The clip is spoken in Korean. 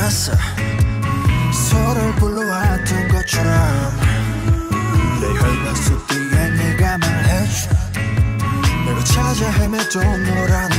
알았어. 서로를 불러왔던 것처럼 내 혈관 속 뒤에 네가 말해줘. 내가 찾아 헤매도 너란